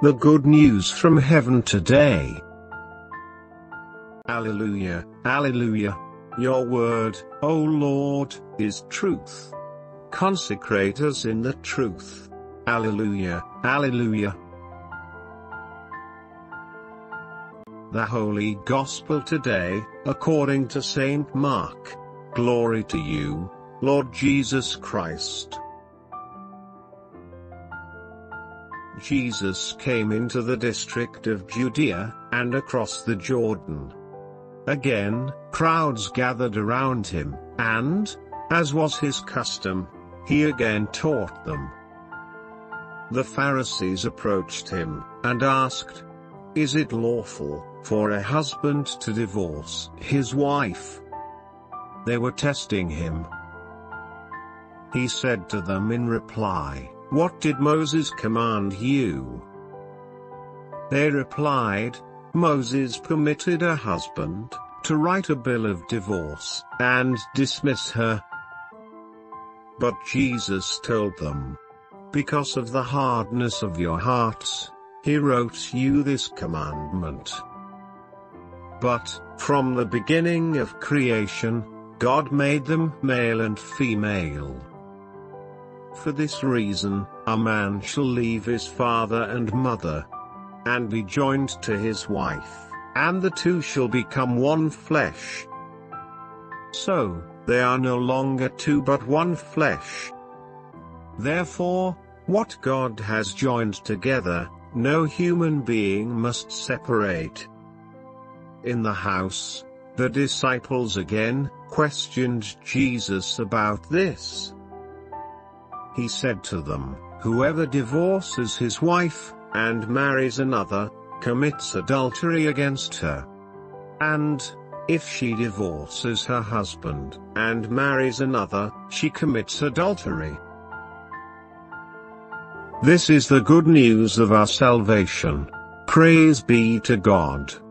The good news from heaven today. Alleluia, alleluia. Your word, O Lord, is truth. Consecrate us in the truth. Alleluia, alleluia. The Holy Gospel today, according to Saint Mark. Glory to you, Lord Jesus Christ. Jesus came into the district of Judea, and across the Jordan. Again, crowds gathered around him, and, as was his custom, he again taught them. The Pharisees approached him, and asked, "Is it lawful for a husband to divorce his wife?" They were testing him. He said to them in reply, "What did Moses command you?" They replied, "Moses permitted a husband to write a bill of divorce and dismiss her." But Jesus told them, "Because of the hardness of your hearts, he wrote you this commandment. But, from the beginning of creation, God made them male and female. For this reason, a man shall leave his father and mother, and be joined to his wife, and the two shall become one flesh. So, they are no longer two but one flesh. Therefore, what God has joined together, no human being must separate." In the house, the disciples again questioned Jesus about this. He said to them, "Whoever divorces his wife, and marries another, commits adultery against her. And, if she divorces her husband, and marries another, she commits adultery." This is the good news of our salvation. Praise be to God.